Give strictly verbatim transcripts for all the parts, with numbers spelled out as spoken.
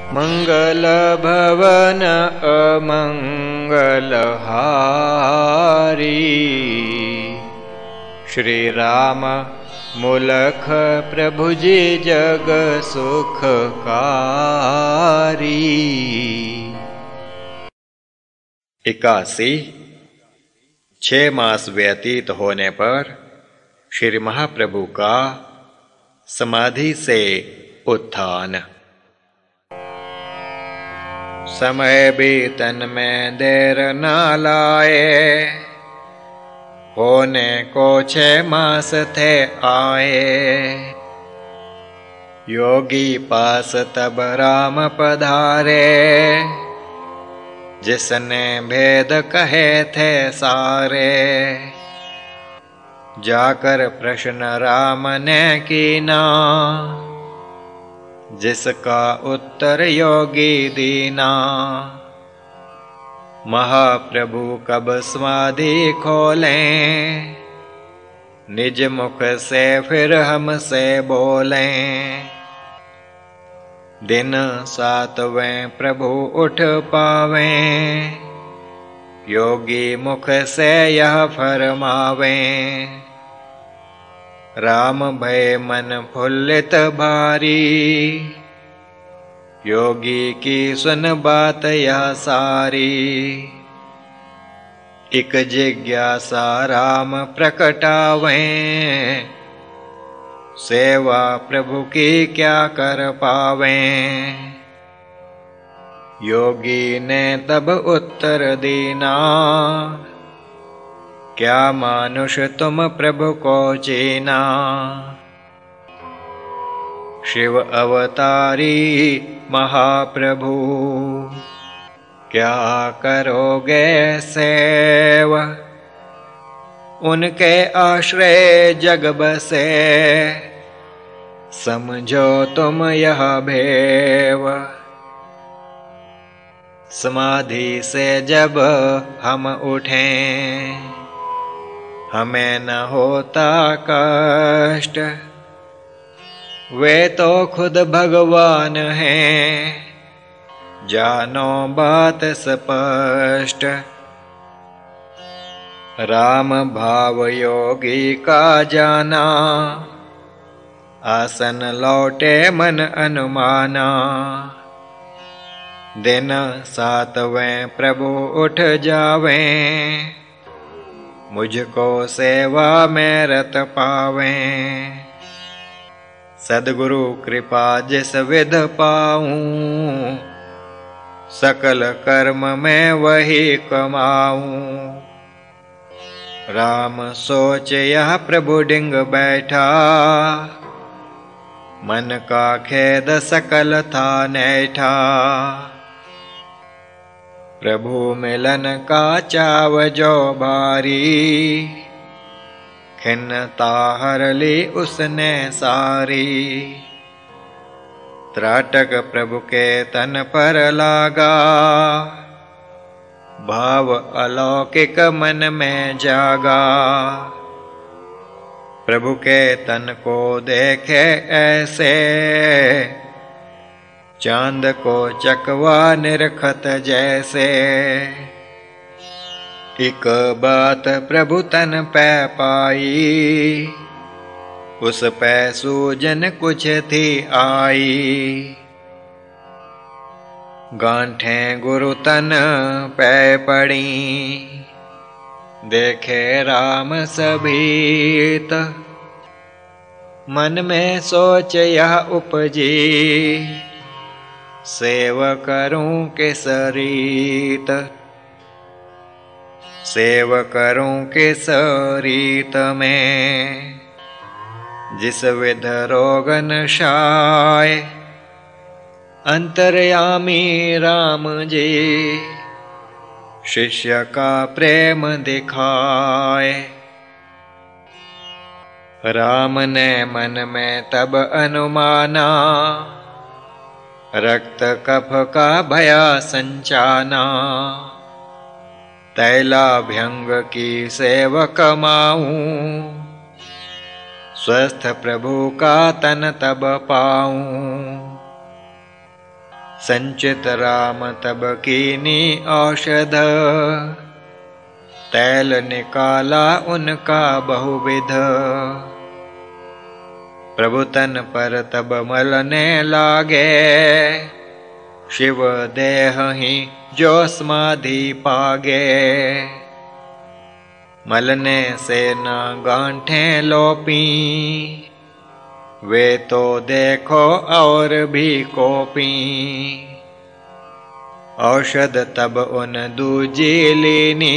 मंगल भवन अमंगल हारी, श्री राम मूलख प्रभु जी जग सुखकारी। इक्यासी। छह मास व्यतीत होने पर श्री महाप्रभु का समाधि से उत्थान। समय बीतन में देर न लाए, होने को छह मास थे आए। योगी पास तब राम पधारे, जिसने भेद कहे थे सारे। जाकर प्रश्न राम ने कीना, जिसका उत्तर योगी दीना। महाप्रभु कब समाधि खोलें, निज मुख से फिर हमसे बोलें। दिन सातवें प्रभु उठ पावें, योगी मुख से यह फरमावें। राम भय मन फुल्लित भारी, योगी की सुन बात यह सारी। एक जिज्ञासा राम प्रकटावें, सेवा प्रभु की क्या कर पावें। योगी ने तब उत्तर दीना, क्या मानुष तुम प्रभु को चीना। शिव अवतारी महाप्रभु, क्या करोगे सेव। उनके आश्रय जग बसे, समझो तुम यह भेव। समाधि से जब हम उठें, हमें न होता कष्ट। वे तो खुद भगवान हैं, जानो बात स्पष्ट। राम भाव योगी का जाना, आसन लौटे मन अनुमाना। दिन सातवें प्रभु उठ जावें, मुझको सेवा में रत पावें। सद्गुरु कृपा जिस विध पाऊं, सकल कर्म में वही कमाऊं। राम सोच यह प्रभु डिंग बैठा, मन का खेद सकल था नैठा। प्रभु मिलन का चाव जो भारी, खिन्नता हर ली उसने सारी। त्राटक प्रभु के तन पर लागा, भाव अलौकिक मन में जागा। प्रभु के तन को देखे ऐसे, चांद को चकवा निरखत जैसे। एक बात प्रभु तन पे पाई, उस पे सूजन कुछ थी आई। गांठें गुरु तन पे पड़ी, देखे राम सभीत। मन में सोच यह उपजी, सेव करूं किस रीत। सेव करूं किस रीत में, जिस विध रोगन शाय। अंतर्यामी राम जी, शिष्य का प्रेम दिखाए। राम ने मन में तब अनुमाना, रक्त कफ का भया संचाना। तैलाभ्यंग की सेव कमाऊं, स्वस्थ प्रभु का तन तब पाऊं। संचित राम तब कीनी औषध, तैल निकाला उनका बहुविध। प्रभु तन पर तब मलने लागे, शिव देह ही जो समाधि पागे। मलने से न गांठें लोपी, वे तो देखो और भी कोपी। औषध तब उन दूजी लीनी,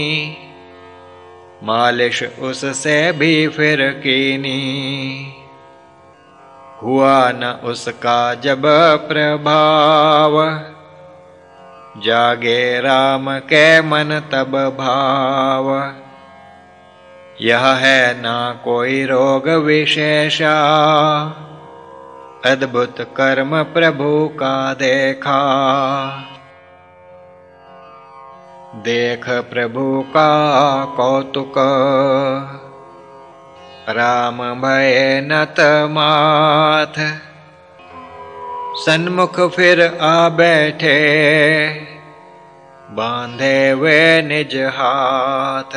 मालिश उससे भी फिर कीनी। हुआ न उसका जब प्रभाव, जागे राम के मन तब भाव। यह है ना कोई रोग विशेषा, अद्भुत कर्म प्रभु का देखा। देख प्रभु का कौतुक, राम भय नत माथ। सन्मुख फिर आ बैठे, बांधे वे निज हाथ।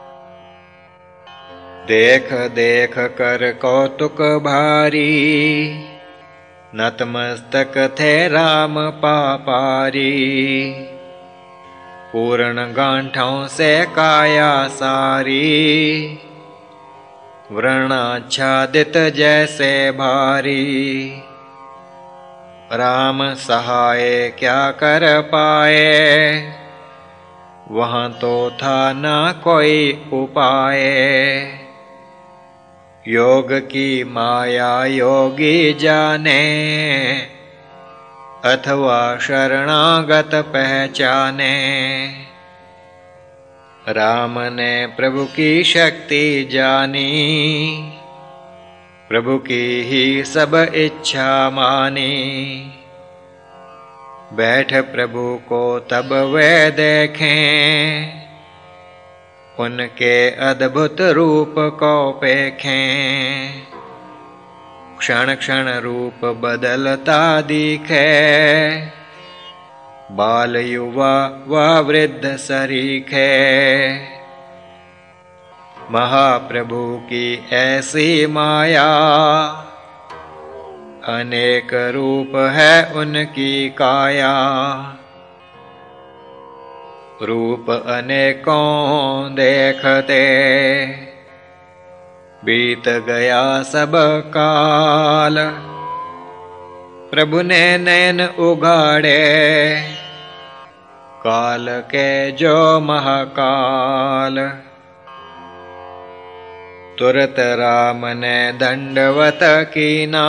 देख देख कर कौतुक भारी, नतमस्तक थे राम पापारी। पूर्ण गांठों से काया सारी, व्रणाच्छादित जैसे भारी। राम सहाय क्या कर पाए, वहाँ तो था ना कोई उपाय। योग की माया योगी जाने, अथवा शरणागत पहचाने। राम ने प्रभु की शक्ति जानी, प्रभु की ही सब इच्छा मानी। बैठ प्रभु को तब वे देखें, उनके अद्भुत रूप को पेखें। क्षण क्षण रूप बदलता दिखे, बाल युवा व वृद्ध सरीखे। महाप्रभु की ऐसी माया, अनेक रूप है उनकी काया। रूप अनेकों देखते, बीत गया सब काल। प्रभु ने नैन उगाड़े, काल के जो महाकाल। तुरत राम ने दंडवत कीना,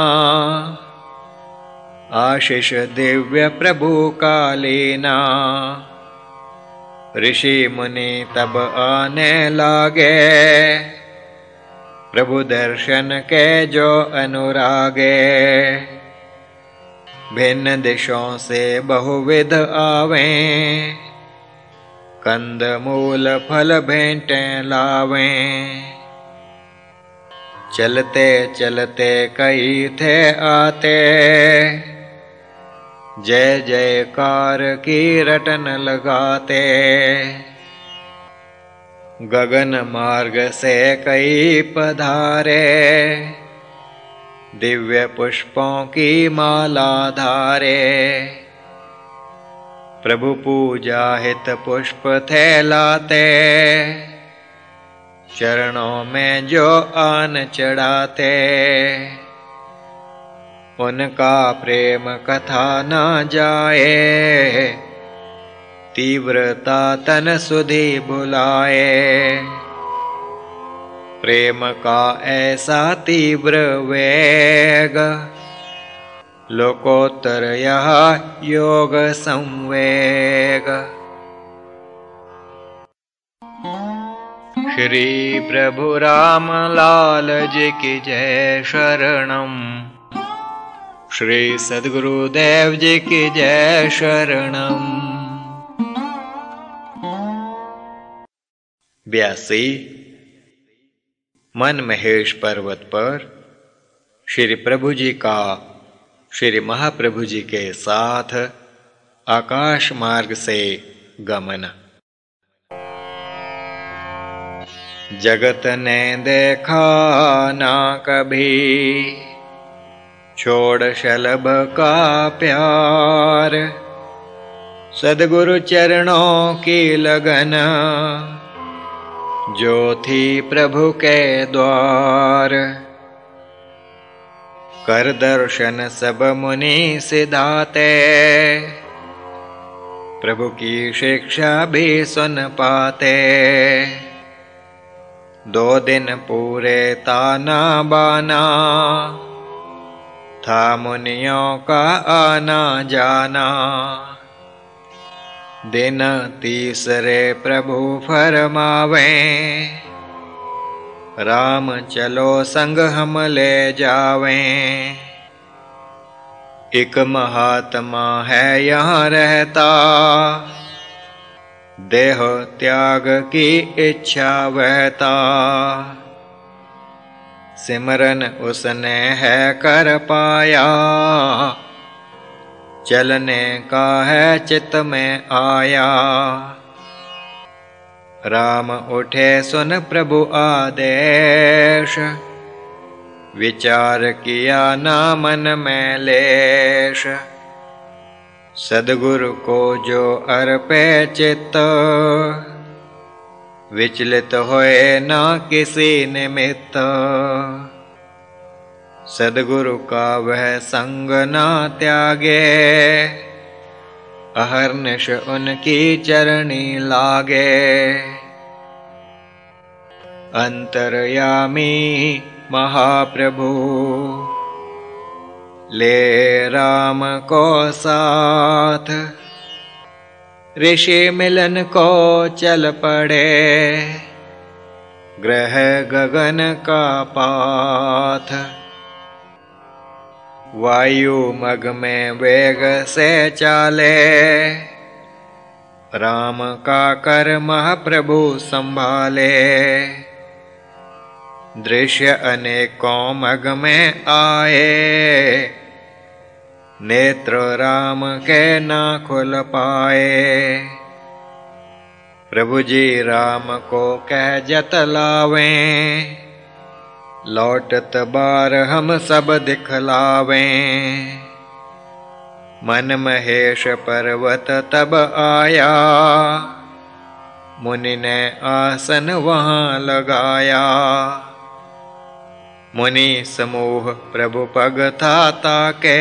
आशीष दिव्य प्रभु का लीना। ऋषि मुनि तब आने लागे, प्रभु दर्शन के जो अनुरागे। भिन्न दिशों से बहुविध आवें, कंद मूल फल भेंटें लावें। चलते चलते कई थे आते, जय जयकार की रटन लगाते। गगन मार्ग से कई पधारे, दिव्य पुष्पों की माला धारे। प्रभु पूजा हित पुष्प थे लाते, चरणों में जो आन चढ़ाते। उनका प्रेम कथा न जाए, तीव्रता तन सुधि बुलाए। प्रेम का ऐसा तीव्र वेग, लोकोत्तर यह योग संवेग। श्री प्रभु राम लाल जी की जय शरणम। श्री सद्गुरुदेव जी की जय शरणम। ब्यासी। मन महेश पर्वत पर श्री प्रभु जी का श्री महाप्रभु जी के साथ आकाश मार्ग से गमन। जगत ने देखा ना कभी छोड़ शलभ का प्यार, सद्गुरु चरणों की लगन जो थी प्रभु के द्वार। कर दर्शन सब मुनि सिधाते, प्रभु की शिक्षा भी सुन पाते। दो दिन पूरे ताना बाना, था मुनियों का आना जाना। दिन तीसरे प्रभु फरमावे, राम चलो संग हम ले जावें। एक महात्मा है यहाँ रहता, देह त्याग की इच्छा वहता। सिमरन उसने है कर पाया, चलने का है चित्त में आया। राम उठे सुन प्रभु आदेश, विचार किया ना मन में लेश। सद्गुरु को जो अर्पे चित्त, विचलित होए ना किसी निमित्त। सद्गुरु का वह संग ना त्यागे, अहर्निश उनकी चरणी लागे। अंतर्यामी महाप्रभु ले राम को साथ, ऋषि मिलन को चल पड़े, ग्रह गगन का पाथ। वायु मग में वेग से चाले, राम का कर महाप्रभु संभाले। दृश्य अनेकों मग में आए, नेत्र राम के ना खुल पाए। प्रभु जी राम को कह जतलावें, लौटत बार हम सब दिखलावें। मन महेश पर्वत तब आया, मुनि ने आसन वहाँ लगाया। मुनि समूह प्रभु पग था ताके,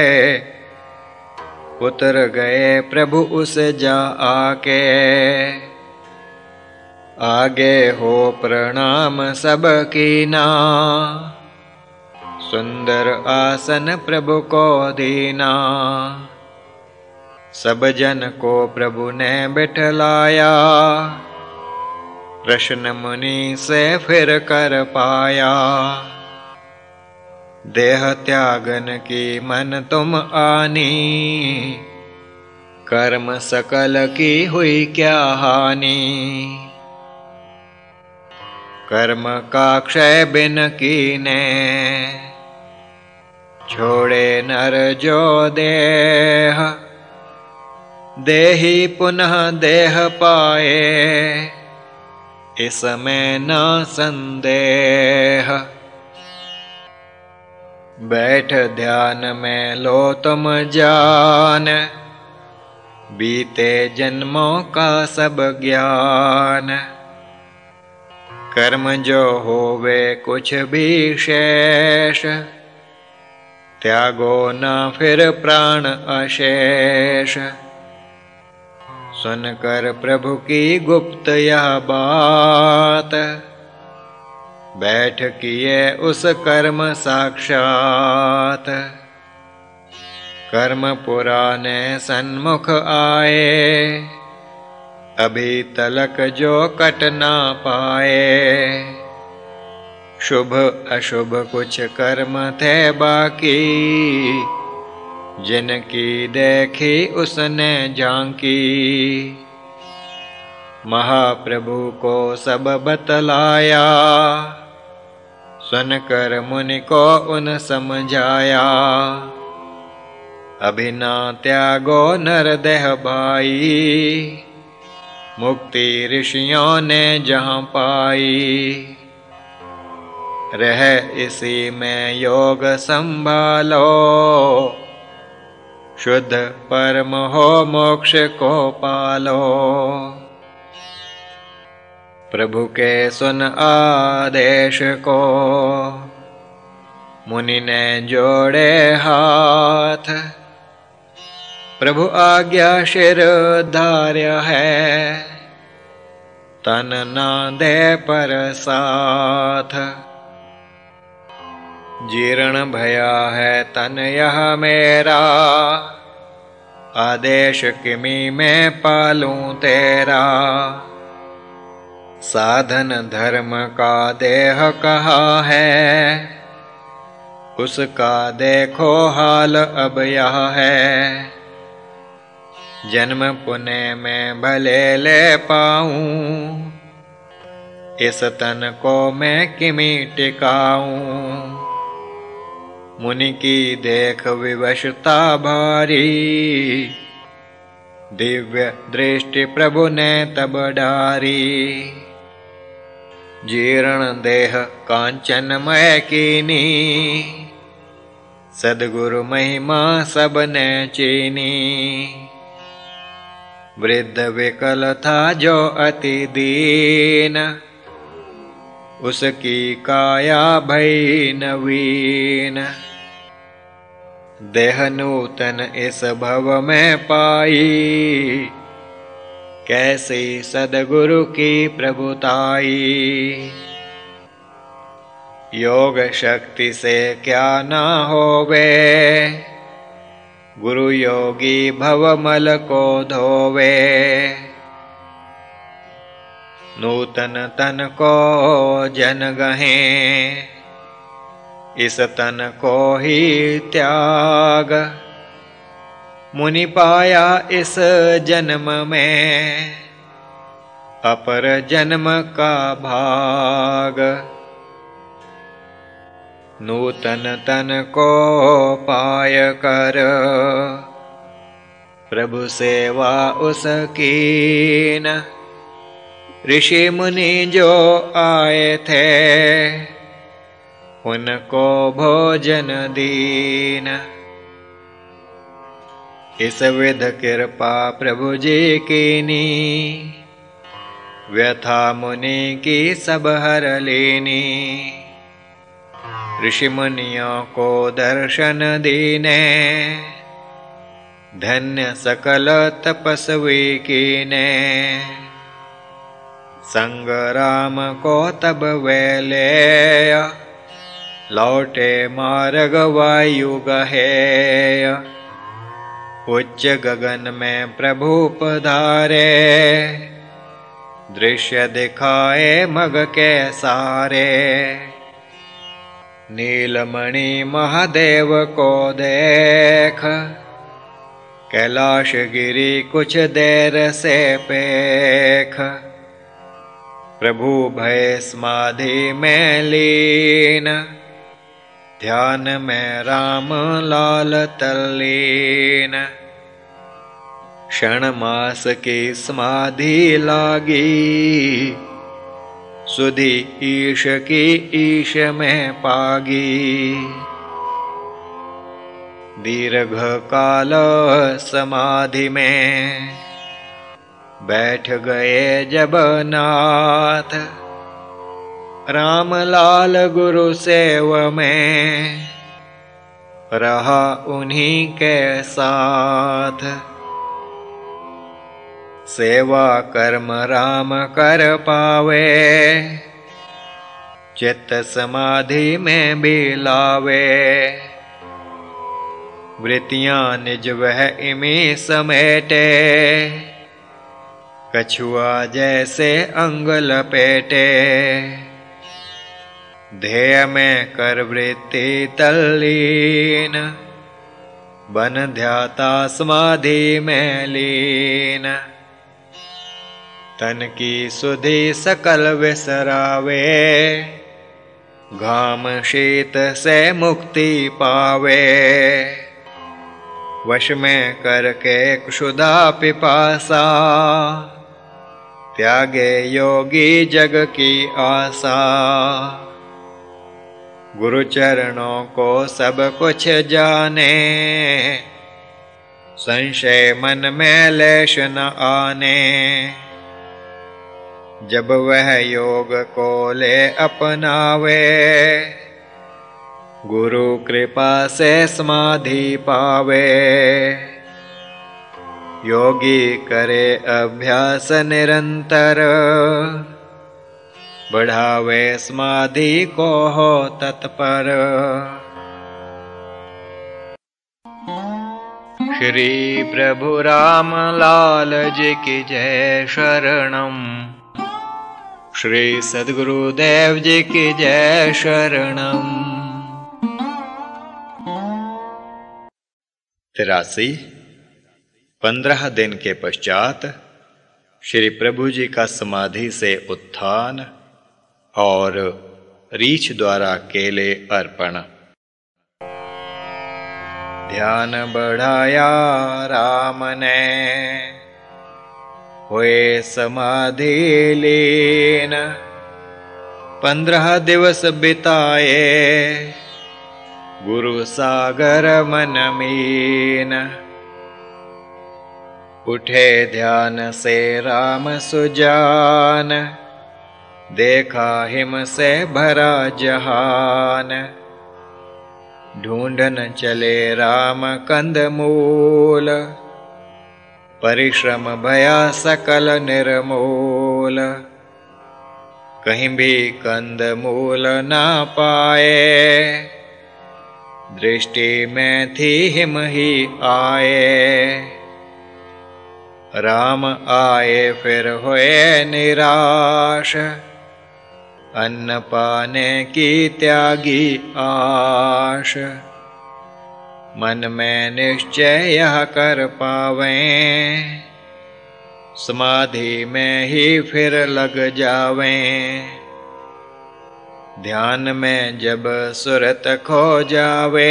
उतर गए प्रभु उस जा आके। आगे हो प्रणाम सब कीना, सुंदर आसन प्रभु को दीना। सब जन को प्रभु ने बिठलाया, प्रश्न मुनि से फिर कर पाया। देह त्यागन की मन तुम आनी, कर्म सकल की हुई क्या हानि। कर्म का क्षय बिन कीने, छोड़े नर जो देह। देही पुनः देह पाए, इसमें न संदेह। बैठ ध्यान में लो तुम जान, बीते जन्मों का सब ज्ञान। कर्म जो होवे कुछ भी शेष, त्यागो न फिर प्राण अशेष। सुनकर प्रभु की गुप्त यह बात, बैठ किए उस कर्म साक्षात। कर्म पुराने सन्मुख आए, अभी तलक जो कट ना पाए। शुभ अशुभ कुछ कर्म थे बाकी, जिनकी देखी उसने झांकी। महाप्रभु को सब बतलाया, सुनकर मुनि को उन समझाया। अभिना त्यागो नर देह भाई, मुक्ति ऋषियों ने जहाँ पाई। रह इसी में योग संभालो, शुद्ध परम हो मोक्ष को पालो। प्रभु के सुन आदेश को, मुनि ने जोड़े हाथ। प्रभु आज्ञा शिर धार्य है, तन ना दे पर साथ। जीर्ण भया है तन यह मेरा, आदेश किमी में पालूं तेरा। साधन धर्म का देह कहा है, उसका देखो हाल अब यह है। जन्म पुण्य में भले ले पाऊं, इस तन को मैं किमी टिकाऊं। मुनि की देख विवशता भारी, दिव्य दृष्टि प्रभु ने तब डारी। जीर्ण देह कांचनमय कीनी, सद्गुरु महिमा सबने चीनी। वृद्ध विकल था जो अति दीन, उसकी काया भई नवीन। देह नूतन इस भव में पाई, कैसी सद्गुरु की प्रभुताई। योग शक्ति से क्या ना होवे, गुरु योगी भवमल को धोवे। नूतन तन को जन गहें, इस तन को ही त्याग। मुनि पाया इस जन्म में, अपर जन्म का भाग। नूतन तन को पाय कर, प्रभु सेवा उसकीन। ऋषि मुनि जो आए थे, उनको भोजन दीन। इस विध कृपा प्रभु जी कीनी, व्यथा मुनि की सब हर लेनी। ऋषि मुनियों को दर्शन दीने, धन्य सकल तपस्वी कीने। संग राम को तब वेले, लौटे मार्ग वायु गहे। उच्च गगन में प्रभु पधारे, दृश्य दिखाए मग के सारे। नीलमणि महादेव को देख, कैलाश गिरी कुछ देर से पेख। प्रभु भय समाधि में लीन, ध्यान में राम लाल तल्लीन। क्षण मास की समाधि लागी, सुधि ईश की ईश में पागी। दीर्घ काल समाधि में, बैठ गए जब नाथ। राम लाल गुरु सेव में, रहा उन्हीं के साथ। सेवा कर्म राम कर पावे, चित्त समाधि में भी लावे। वृत्तियां निज वह इमी समेटे, कछुआ जैसे अंग लपेटे। ध्येय में कर वृत्ति तल्लीन, बन ध्याता समाधि में लीन। तन की सुधि सकल विसरावे, घाम शीत से मुक्ति पावे। वश में करके क्षुधा पिपासा, त्यागे योगी जग की आशा। गुरु चरणों को सब कुछ जाने, संशय मन में लेश न आने। जब वह योग को ले अपनावे, गुरु कृपा से समाधि पावे। योगी करे अभ्यास निरंतर, बढ़ावे समाधि को हो तत्पर। श्री प्रभु राम लाल जी की जय शरणम। श्री सद्गुरुदेव जी की जय शरणम। तिरासी। पंद्रह दिन के पश्चात श्री प्रभु जी का समाधि से उत्थान और रीछ द्वारा केले अर्पण। ध्यान बढ़ाया राम ने, हुए समाधि लीन। पंद्रह दिवस बिताए, गुरु सागर मन मीन। उठे ध्यान से राम सुजान, देखा हिम से भरा जहान। ढूंढन चले राम कंद मूल, परिश्रम भया सकल निर्मूल। कहीं भी कंद मूल ना पाए, दृष्टि में थी हिम ही आए। राम आए फिर हुए निराश, अन्न पाने की त्यागी आश। मन में निश्चय यह कर पावें, समाधि में ही फिर लग जावें। ध्यान में जब सुरत खो जावे,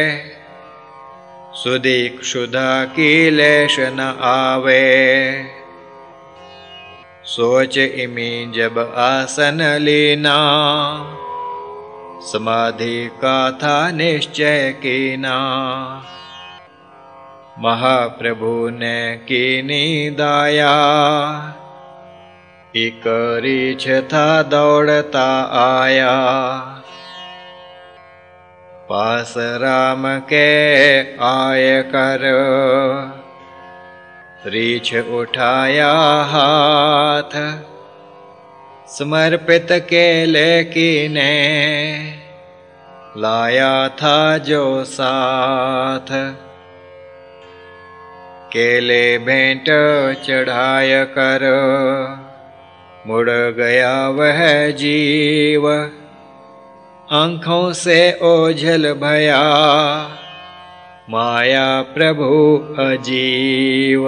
सुधि क्षुधा की लेश न आवे। सोच इमी जब आसन लीना, समाधि का था निश्चय कीना। महाप्रभु ने कीनी दाया, एक रीछ था दौड़ता आया। पास राम के आय कर, रीछ उठाया हाथ। समर्पित केले कीने, लाया था जो साथ। केले भेंट चढ़ाय कर, मुड़ गया वह जीव। आँखों से ओझल भया, माया प्रभु अजीव।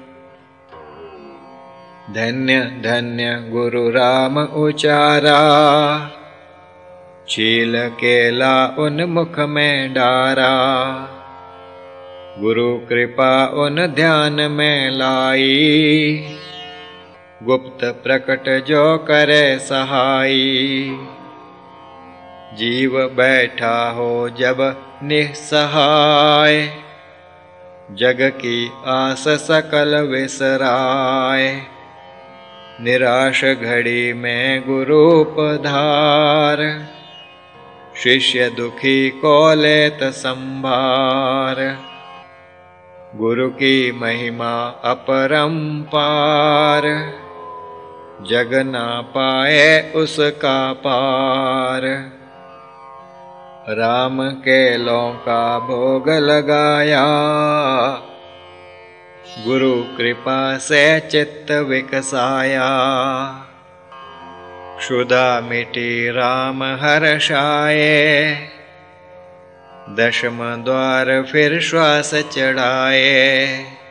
धन्य धन्य गुरु राम उचारा, चील केला उन मुख में डारा। गुरु कृपा उन ध्यान में लाई, गुप्त प्रकट जो करे सहाई। जीव बैठा हो जब निस्सहाय, जग की आस सकल विसराय। निराश घड़ी में गुरु पधार, शिष्य दुखी को लेत संभार। गुरु की महिमा अपरंपार, जग ना पाए उसका पार। राम केलों का भोग लगाया, गुरु कृपा से चित्त विकसाया। क्षुधा मिटी राम हर्षाए, दशम द्वार फिर श्वास चढ़ाए।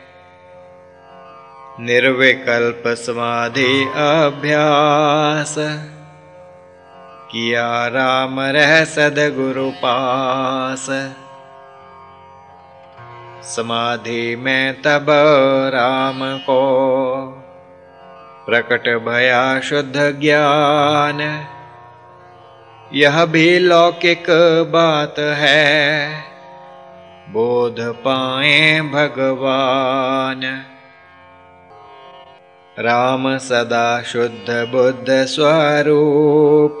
निर्विकल्प समाधि अभ्यास, किया राम रह सदगुरु पास। समाधि में तब राम को प्रकट भया शुद्ध ज्ञान। यह भी लौकिक बात है, बोध पाए भगवान। राम सदा शुद्ध बुद्ध स्वरूप,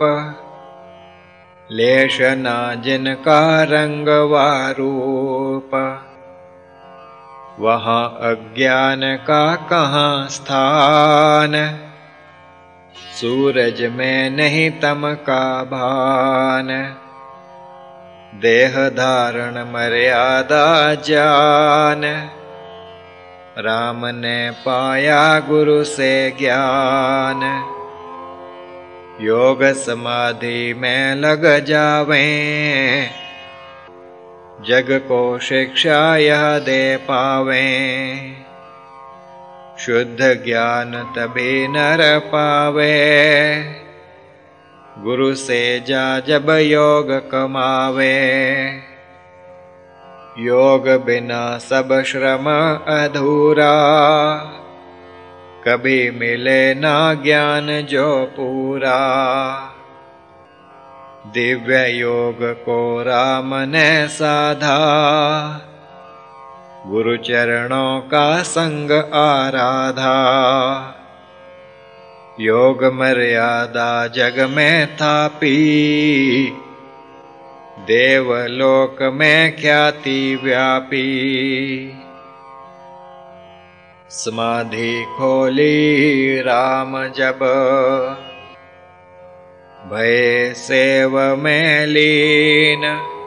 लेश ना जिनका रंग वा रूप। वहाँ अज्ञान का कहाँ स्थान, सूरज में नहीं तम का भान। देह धारण मर्यादा जान, राम ने पाया गुरु से ज्ञान। योग समाधि में लग जावें, जग को शिक्षा यह दे पावें। शुद्ध ज्ञान तभी नर पावे, गुरु से जा जब योग कमावे। योग बिना सब श्रम अधूरा, कभी मिले ना ज्ञान जो पूरा। दिव्य योग को राम ने साधा, गुरु चरणों का संग आराधा। योग मर्यादा जग में थापी, देवलोक में ख्याति व्यापी। समाधि खोली राम जब, भय सेव में लीन।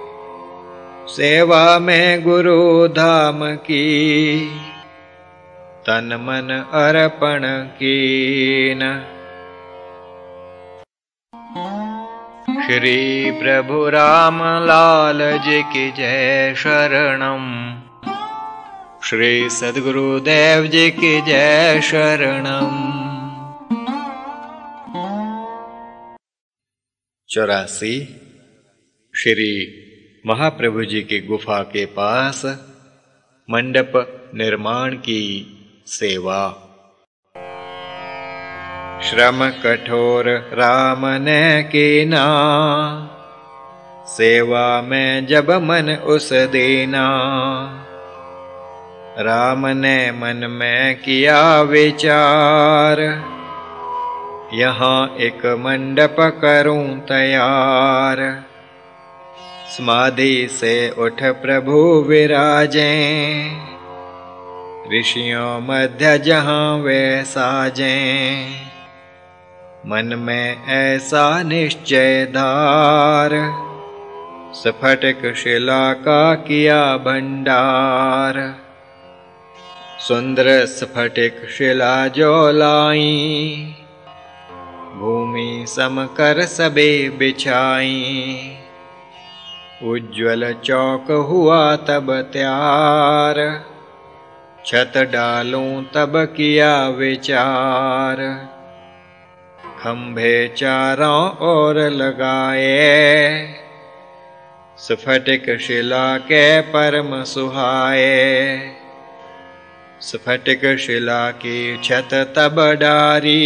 सेवा में गुरु धाम की, तन मन अर्पण कीन। श्री प्रभु राम लाल जी की जय शरणम। श्री सद्गुरुदेव जी की जय शरणम। चौरासी। श्री महाप्रभु जी की गुफा के पास मंडप निर्माण की सेवा। श्रम कठोर राम ने कीना, सेवा में जब मन उस दीना। राम ने मन में किया विचार, यहाँ एक मंडप करूं तैयार। समाधि से उठ प्रभु विराजें, ऋषियों मध्य जहाँ वे साजें। मन में ऐसा निश्चय धार, स्फटिक शिला का किया भंडार। सुंदर स्फटिक शिला जो लाई, भूमि समकर सबे बिछाई। उज्ज्वल चौक हुआ तब त्यार, छत डालूं तब किया विचार। खंभे चारों ओर लगाए, स्फटिक शिला के परम सुहाए। स्फटिक शिला की छत तब डारी,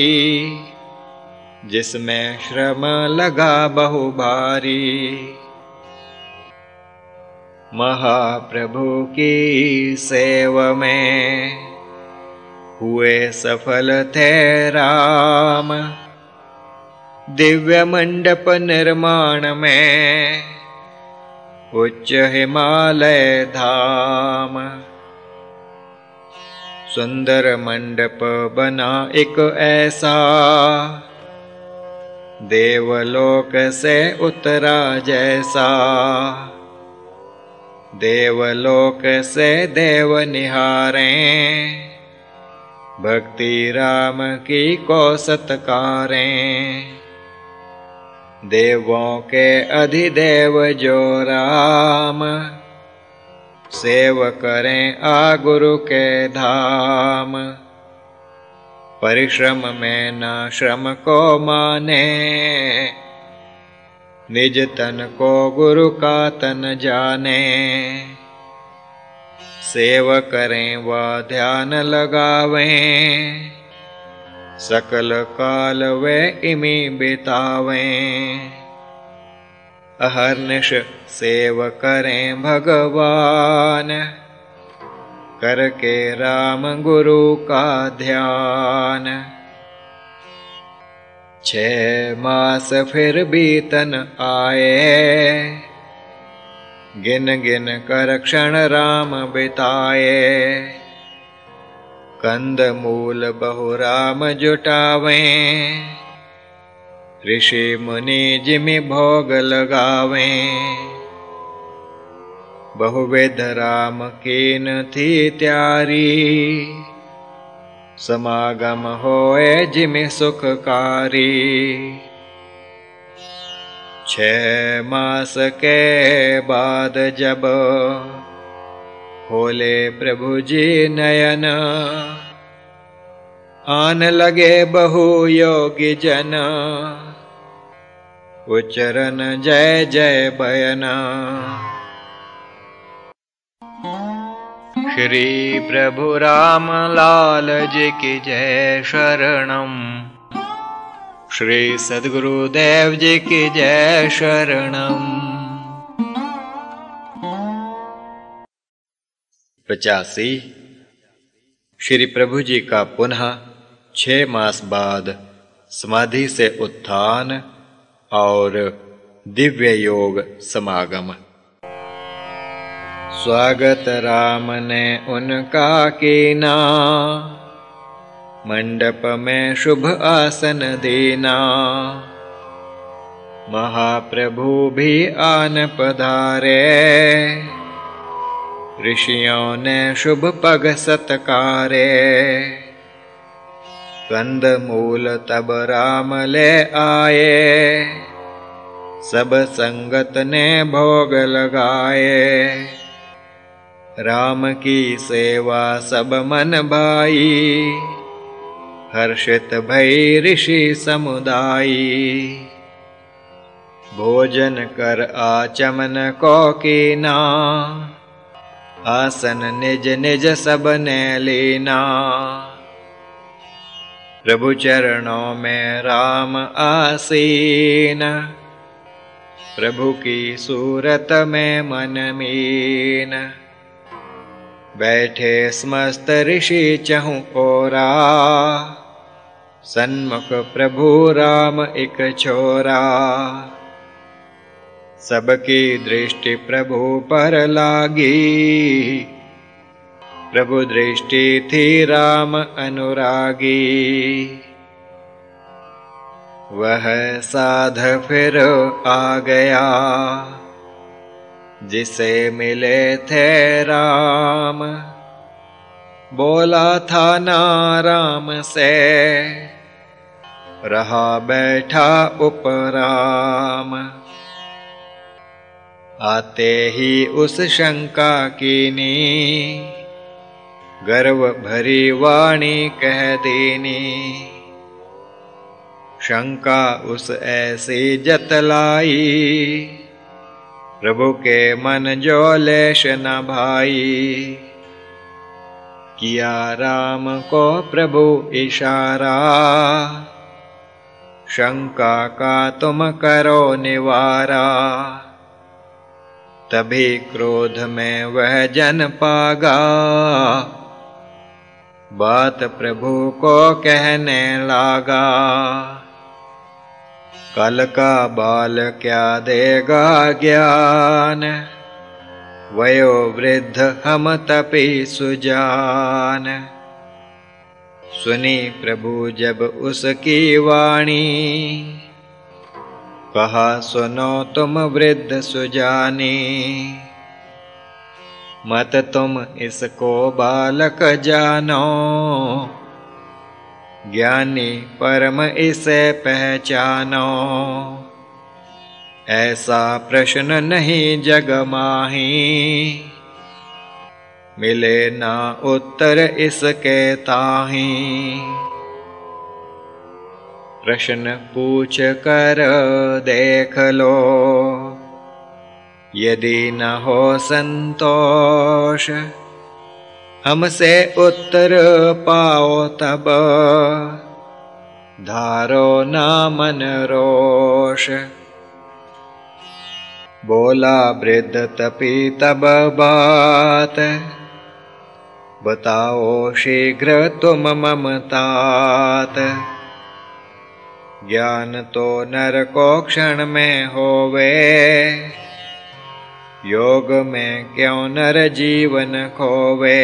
जिसमें श्रम लगा बहु भारी। महाप्रभु की सेव में हुए सफल थे राम। दिव्य मंडप निर्माण में उच्च हिमालय धाम। सुंदर मंडप बना एक ऐसा, देवलोक से उतरा जैसा। देवलोक से देव निहारें, भक्ति राम की को सत्कारें। देवों के अधिदेव जो राम, सेव करें आ गुरु के धाम। परिश्रम में न श्रम को माने, निज तन को गुरु का तन जाने। सेव करें व ध्यान लगावें, सकल काल वे इमी बितावें। अहर्निश सेव करें भगवान, करके राम गुरु का ध्यान। छह मास फिर बीतन आए, गिन गिन कर क्षण राम बिताए। कंद मूल बहु राम जुटावें, ऋषि मुनि जिमि भोग लगावें। बहुविध राम कीन थी त्यारी, समागम होए जिमि सुखकारी। छह मास के बाद जब खोले प्रभु जी नयन, आन लगे बहु योगी जन, उच्चरन जय जय बयना। श्री प्रभु राम लाल जी की जय शरणम, श्री सद्गुरुदेव जी की जय शरणम। पचासी। श्री प्रभु जी का पुनः छह मास बाद समाधि से उत्थान और दिव्य योग समागम। स्वागत राम ने उनका कीना, मंडप में शुभ आसन देना। महाप्रभु भी आन पधारे, ऋषियों ने शुभ पग सत्कारे। कंद मूल तब राम ले आए, सब संगत ने भोग लगाए। राम की सेवा सब मन भाई, हर्षित भई ऋषि समुदायी। भोजन कर आचमन को कीना, आसन निज निज सब ने लीना। प्रभु चरणों में राम आसीन, प्रभु की सूरत में मन मीन। बैठे समस्त ऋषि चहुं ओरा, सन्मुख प्रभु राम एक छोरा। सबकी दृष्टि प्रभु पर लागी, प्रभु दृष्टि थी राम अनुरागी। वह साध फिर आ गया, जिसे मिले थे राम। बोला था ना राम से, रहा बैठा उपराम। आते ही उस शंका कीनी, गर्व भरी वाणी कह दीनी। शंका उस ऐसी जतलाई, प्रभु के मन जो लेश न भाई। किया राम को प्रभु इशारा, शंका का तुम करो निवारा। तभी क्रोध में वह जन पागा, बात प्रभु को कहने लागा। कल का बाल क्या देगा ज्ञान, वयो वृद्ध हम तपी सुजान। सुनी प्रभु जब उसकी वाणी, कहा सुनो तुम वृद्ध सुजानी। मत तुम इसको बालक जानो, ज्ञानी परम इसे पहचानो। ऐसा प्रश्न नहीं जग माही, मिले ना उत्तर इसके ताही। प्रश्न पूछ कर देख लो, यदि न हो संतोष, हमसे उत्तर पाओ तब, धारो ना मन रोष। बोला वृद्ध तपी तब बात, बताओ शीघ्र तुम मम तात। ज्ञान तो नर को क्षण में होवे, योग में क्यों नर जीवन खोवे।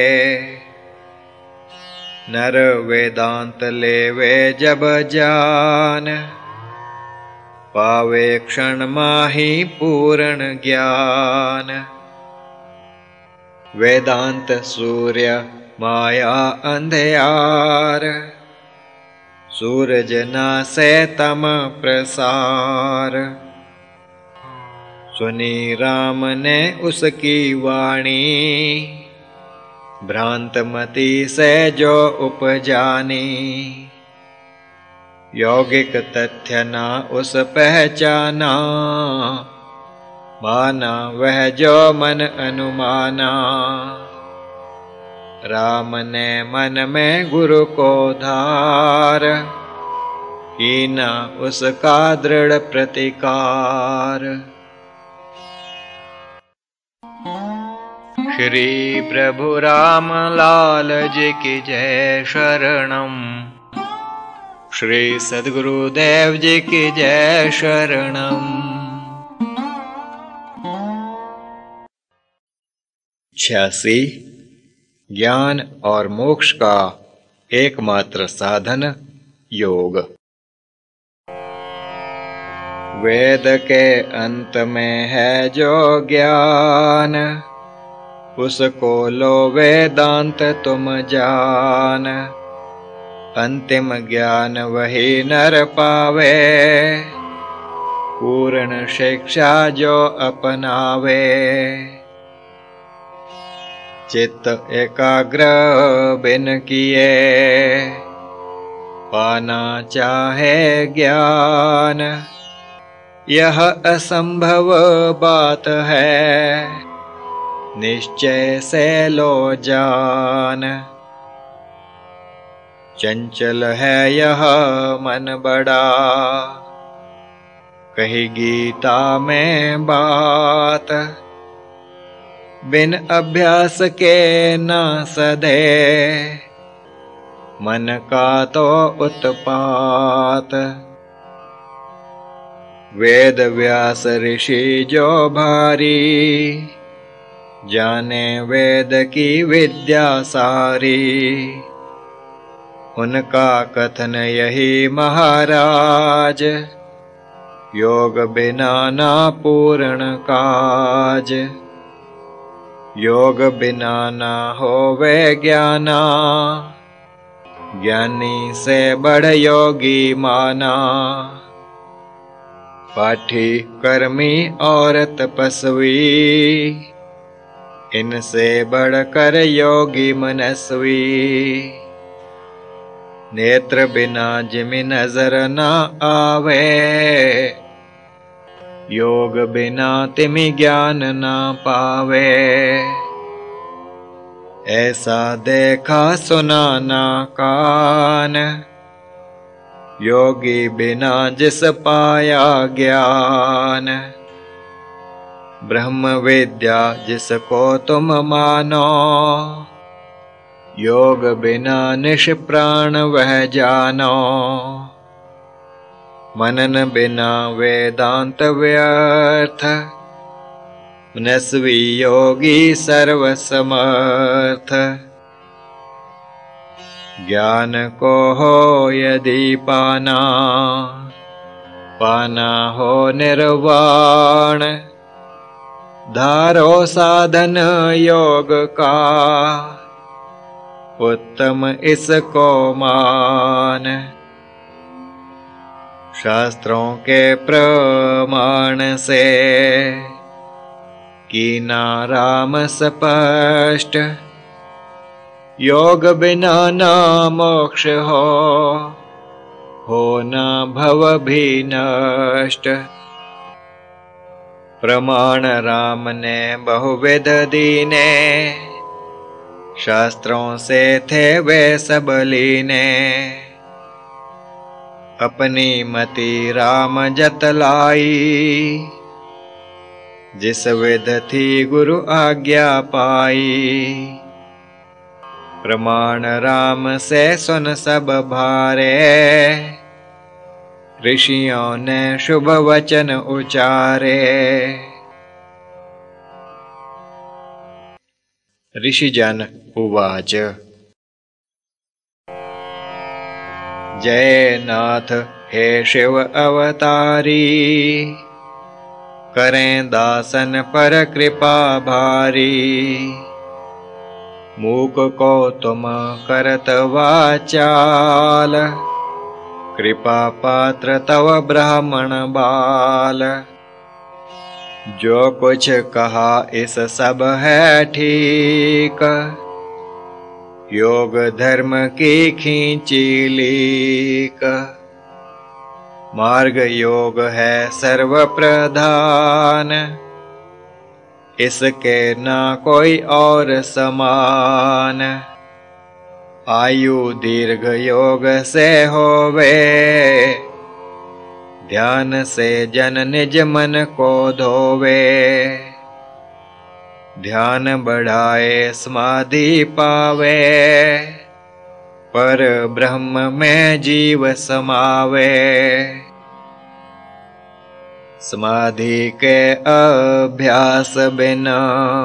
नर वेदांत लेवे जब जान, पावे क्षण माही पूर्ण ज्ञान। वेदांत सूर्य माया अंधयार, सूरज ना से तम प्रसार। सुनी राम ने उसकी वाणी, भ्रांत मति से जो उपजानी। यौगिक तथ्य ना उस पहचाना, माना वह जो मन अनुमाना। राम ने मन में गुरु को धार, कीना उसका दृढ़ प्रतिकार। श्री प्रभु राम लाल जी की जय शरणम। श्री सद्गुरुदेव जी की जय शरणम। छियासी। ज्ञान और मोक्ष का एकमात्र साधन योग। वेद के अंत में है जो ज्ञान, उसको लो वेदांत तुम जान। अंतिम ज्ञान वही नर पावे, पूर्ण शिक्षा जो अपनावे। चित्त एकाग्र बिन किए, पाना चाहे ज्ञान। यह असंभव बात है, निश्चय से लो जान। चंचल है यह मन बड़ा, कही गीता में बात। बिन अभ्यास के न सधे, मन का तो उत्पात। वेद व्यास ऋषि जो भारी, जाने वेद की विद्या सारी। उनका कथन यही महाराज, योग बिना ना पूर्ण काज। योग बिना ना होवे ज्ञाना, ज्ञानी से बढ़ योगी माना। पाठी कर्मी और तपस्वी, इनसे बढ़कर योगी मनस्वी। नेत्र बिना जिमि नजर न आवे, योग बिना तिमि ज्ञान न पावे। ऐसा देखा सुना ना कान, योगी बिना जिस पाया ज्ञान। ब्रह्म विद्या जिसको तुम मानो, योग बिना निष्प्राण वह जानो। मनन बिना वेदांत व्यर्थ, मनस्वी योगी सर्वसमर्थ। ज्ञान को हो यदि पाना, पाना हो निर्वाण। धारो साधन योग का, उत्तम इसको मान। शास्त्रों के प्रमाण से, कीना राम स्पष्ट। योग बिना ना मोक्ष हो, हो ना भव भी नष्ट। प्रमाण राम ने बहुविध दीने, शास्त्रों से थे वे सब लीने, अपनी मति राम जतलाई। जिस विध थी गुरु आज्ञा पाई, प्रमाण राम से सुन सब भारे। ऋषियों ने शुभ वचन उचारे। ऋषिजन उवाच। जय नाथ हे शिव अवतारी, करें दासन पर कृपा भारी। मूक को तुम करत वाचाल, कृपा पात्र तव ब्राह्मण बाल। जो कुछ कहा इस सब है ठीक, योग धर्म की खींची लीक। मार्ग योग है सर्व प्रधान, इसके ना कोई और समान। आयु दीर्घ योग से होवे, ध्यान से जन निज मन को धोवे। ध्यान बढ़ाए समाधि पावे, पर ब्रह्म में जीव समावे। समाधि के अभ्यास बिना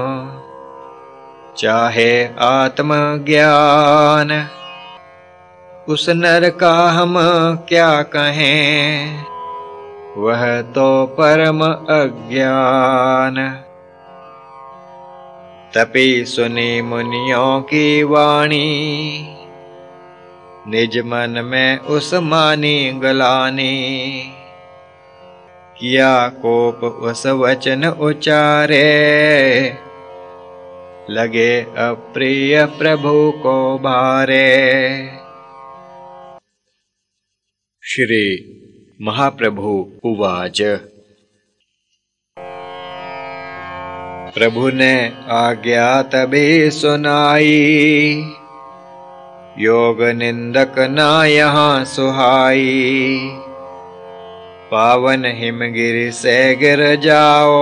चाहे आत्मज्ञान, उस नर का हम क्या कहें, वह तो परम अज्ञान। तपी सुनी मुनियों की वाणी, निज मन में उस मानी गलानी। किया कोप उस वचन उचारे, लगे अप्रिय प्रभु को भारे। श्री महाप्रभु उवाच। प्रभु ने आज्ञा तभी सुनाई, योग निंदक ना यहाँ सुहाई। पावन हिमगिरि से गिर जाओ,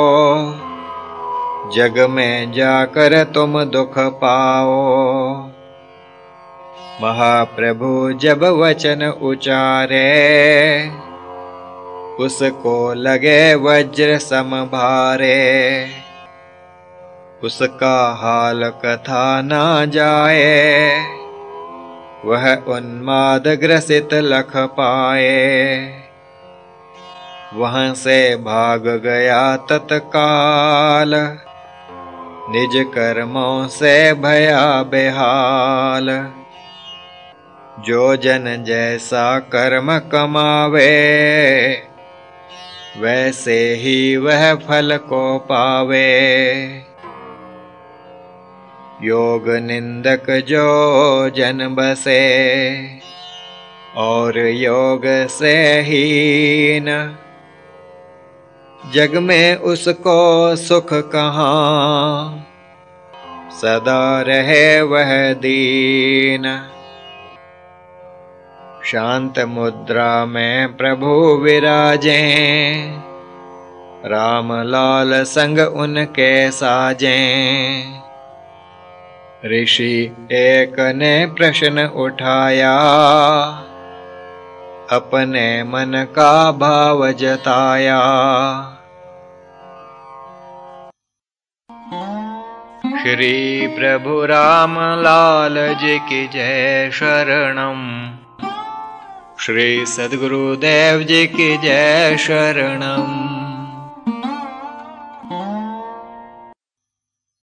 जग में जाकर तुम दुख पाओ। महाप्रभु जब वचन उचारे, उसको लगे वज्र सम भारे। उसका हाल कथा ना जाए, वह उन्माद ग्रसित लख पाए। वहां से भाग गया तत्काल, निज कर्मों से भया बेहाल। जो जन जैसा कर्म कमावे, वैसे ही वह फल को पावे। योग निंदक जो जन बसे, और योग से हीन। जग में उसको सुख कहाँ, सदा रहे वह दीन। शांत मुद्रा में प्रभु विराजें, राम लाल संग उनके साजें। ऋषि एक ने प्रश्न उठाया, अपने मन का भाव जताया। श्री प्रभु राम लाल जी की जय शरणम। श्री सद्गुरुदेव जी की जय शरणम।